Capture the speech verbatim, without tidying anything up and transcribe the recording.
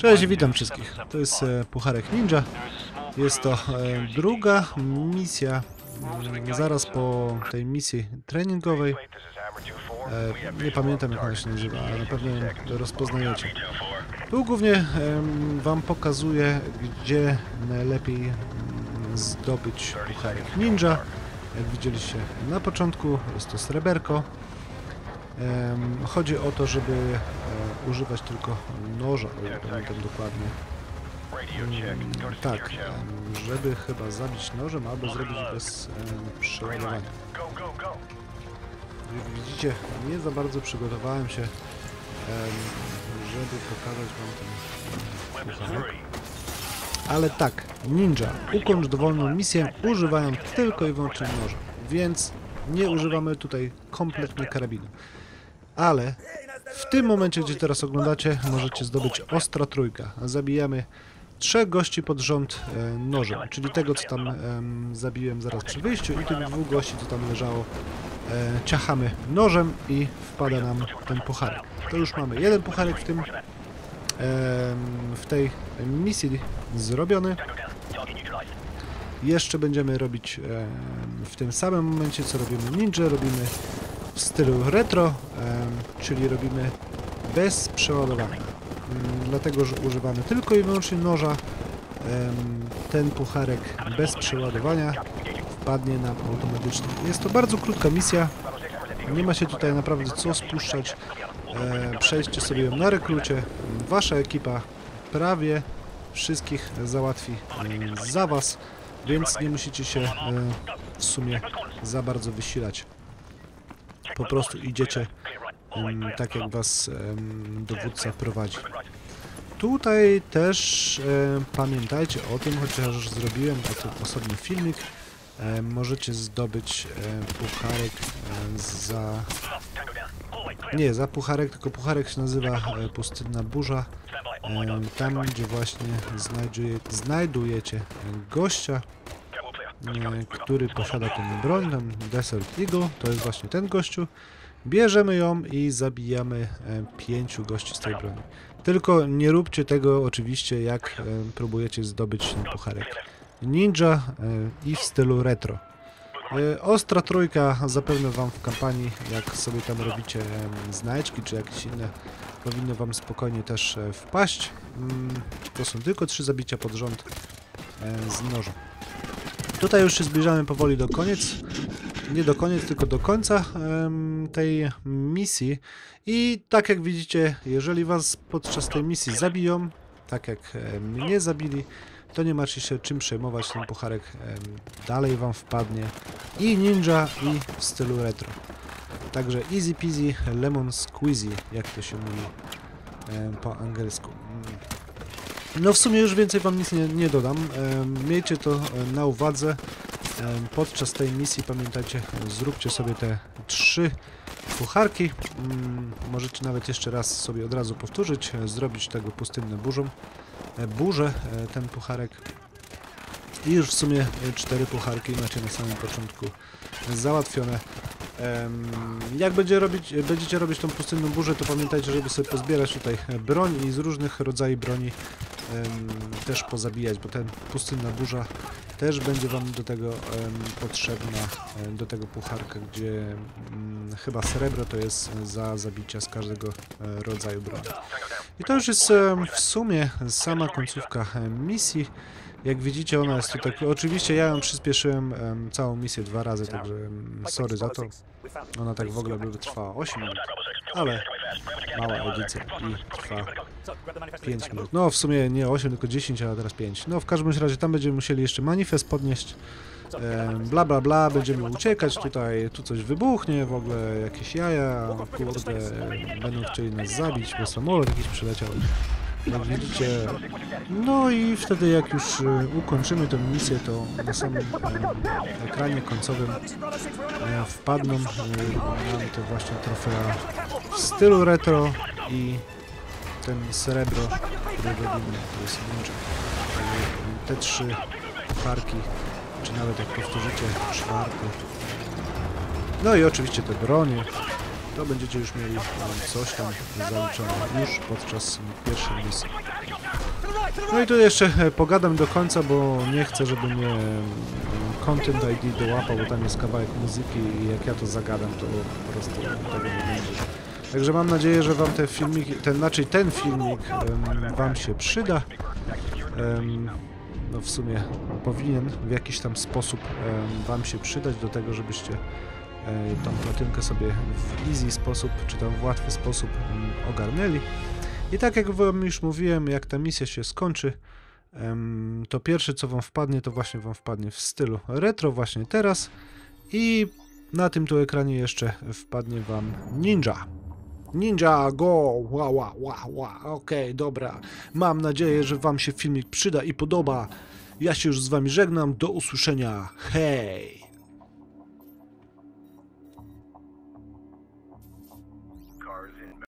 Cześć, witam wszystkich. To jest e, Pucharek Ninja. Jest to e, druga misja, m, zaraz po tej misji treningowej. E, nie pamiętam, jak ona się nazywa, ale na pewno ją rozpoznajecie. Tu głównie e, wam pokazuję, gdzie najlepiej m, zdobyć Pucharek Ninja. Jak widzieliście na początku, jest to sreberko. Um, chodzi o to, żeby e, używać tylko noża, o ile pamiętam dokładnie. Um, tak, um, żeby chyba zabić nożem albo zrobić bez um, przeładowania. Jak widzicie, nie za bardzo przygotowałem się, um, żeby pokazać wam ten pucharek. Ale tak, ninja, ukończ dowolną misję, używają tylko i wyłącznie noża, więc nie używamy tutaj kompletnie karabinu. Ale w tym momencie, gdzie teraz oglądacie, możecie zdobyć ostra trójka. Zabijamy trzech gości pod rząd e, nożem, czyli tego, co tam e, zabiłem zaraz przy wyjściu, i tych dwóch gości, co tam leżało, e, ciachamy nożem i wpada nam ten pucharek. To już mamy jeden pucharek w tym, e, w tej misji zrobiony. Jeszcze będziemy robić e, w tym samym momencie, co robimy ninja, robimy w stylu retro, czyli robimy bez przeładowania. Dlatego, że używamy tylko i wyłącznie noża, ten pucharek bez przeładowania wpadnie nam automatycznie. Jest to bardzo krótka misja, nie ma się tutaj naprawdę co spuszczać. Przejdźcie sobie ją na rekrucie, wasza ekipa prawie wszystkich załatwi za was, więc nie musicie się w sumie za bardzo wysilać. Po prostu idziecie um, tak, jak was um, dowódca prowadzi. Tutaj też um, pamiętajcie o tym, chociaż już zrobiłem taki osobny filmik, um, możecie zdobyć um, pucharek um, za... Nie, za pucharek, tylko pucharek się nazywa um, Pustynna Burza. Um, tam, gdzie właśnie znajduje, znajdujecie gościa, który posiada tę broń, ten Desert Eagle, to jest właśnie ten gościu. Bierzemy ją i zabijamy e, pięciu gości z tej broni. Tylko nie róbcie tego oczywiście, jak e, próbujecie zdobyć ten pucharek ninja e, i w stylu retro. E, ostra trójka zapewne wam w kampanii, jak sobie tam robicie e, znajdźki czy jakieś inne, powinno wam spokojnie też e, wpaść. Mm, to są tylko trzy zabicia pod rząd e, z noża. Tutaj już się zbliżamy powoli do koniec, nie do koniec, tylko do końca um, tej misji. I tak jak widzicie, jeżeli was podczas tej misji zabiją, tak jak e, mnie zabili, to nie macie się czym przejmować, ten pucharek e, dalej wam wpadnie. I ninja, i w stylu retro. Także easy peasy, lemon squeezy, jak to się mówi e, po angielsku. No w sumie już więcej wam nic nie, nie dodam. E, miejcie to na uwadze. E, podczas tej misji pamiętajcie, zróbcie sobie te trzy pucharki. Mm, możecie nawet jeszcze raz sobie od razu powtórzyć, zrobić tego pustynne burzą. E, burzę, e, ten pucharek. I już w sumie cztery pucharki macie na samym początku załatwione. Um, jak będzie robić, będziecie robić tą pustynną burzę, to pamiętajcie, żeby sobie pozbierać tutaj broń i z różnych rodzajów broni um, też pozabijać, bo ten pustynna burza też będzie wam do tego um, potrzebna, um, do tego pucharka, gdzie um, chyba srebro to jest za zabicia z każdego um, rodzaju broni. I to już jest um, w sumie sama końcówka um, misji. Jak widzicie, ona jest tutaj... Oczywiście ja ją przyspieszyłem um, całą misję dwa razy, także um, sorry za to. Ona tak w ogóle by trwała osiem minut, ale mała edycja i trwa pięć minut. No w sumie nie osiem, tylko dziesięć, a teraz pięć. No w każdym razie tam będziemy musieli jeszcze manifest podnieść. Um, bla bla bla, będziemy uciekać tutaj, tu coś wybuchnie, w ogóle jakieś jaja, kurde, będą chcieli nas zabić, bo samolot jakiś przyleciał. Jak widzicie, no i wtedy jak już ukończymy tę misję, to na samym e, ekranie końcowym e, wpadną e, nam te właśnie trofea w stylu retro i ten srebro, które robimy, to jest ninja. Te trzy pucharki, czy nawet jak powtórzycie czwarty. No i oczywiście te bronie. To będziecie już mieli coś tam zaliczone już podczas pierwszej misji. No i tu jeszcze e, pogadam do końca, bo nie chcę, żeby mnie mm, Content I D dołapał, bo tam jest kawałek muzyki i jak ja to zagadam, to po prostu tego nie będzie. Także mam nadzieję, że wam te filmiki, ten, znaczy ten filmik em, wam się przyda. Em, no w sumie powinien w jakiś tam sposób em, wam się przydać do tego, żebyście e, tą platynkę sobie w easy sposób, czy tam w łatwy sposób em, ogarnęli. I tak jak wam już mówiłem, jak ta misja się skończy, em, to pierwsze co wam wpadnie, to właśnie wam wpadnie w stylu retro właśnie teraz i na tym tu ekranie jeszcze wpadnie wam Ninja. Ninja, go! Ła, ła, ła, ła. Okej, okay, dobra. Mam nadzieję, że wam się filmik przyda i podoba. Ja się już z wami żegnam. Do usłyszenia. Hej!